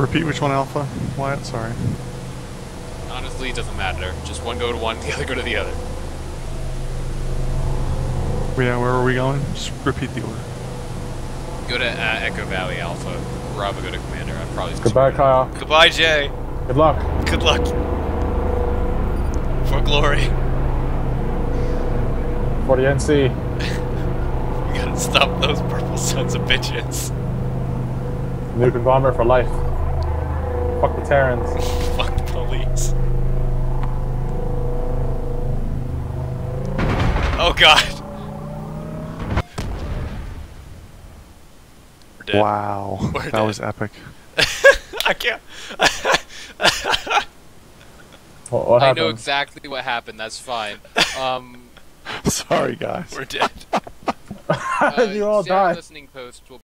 Repeat which one, Alpha? Wyatt, sorry. Honestly, it doesn't matter. Just one go to one, the other go to the other. Yeah, where are we going? Just repeat the order. Go to Echo Valley Alpha. Bravo go to Commander. I'm probably Goodbye, Kyle. Goodbye, Jay. Good luck. Good luck. For glory. For the NC. We gotta stop those purple sons of bitches. Nuke and bomber for life. Fuck the Terrans. Fuck the police. Oh god. We're dead. Wow, We're that dead. was epic. I can't. What I happened? know exactly what happened. That's fine. Sorry, guys. We're dead. You all Sarah died. Listening post will